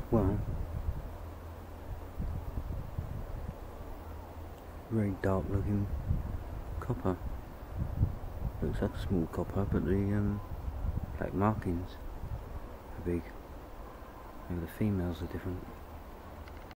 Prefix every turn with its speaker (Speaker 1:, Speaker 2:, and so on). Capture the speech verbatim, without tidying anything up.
Speaker 1: well, very dark looking copper. Looks like a small copper, but the um, black markings are big. Maybe the females are different.